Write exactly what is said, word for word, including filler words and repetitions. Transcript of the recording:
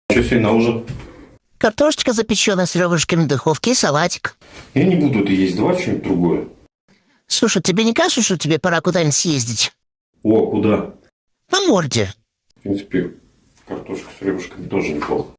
Что сегодня на ужин? Картошечка запеченная с ребрышками в духовке и салатик. Я не буду это есть, давай что-нибудь другое. Слушай, тебе не кажется, что тебе пора куда-нибудь съездить? О, куда? По морде. В принципе, картошка с ребрышками тоже неплохо.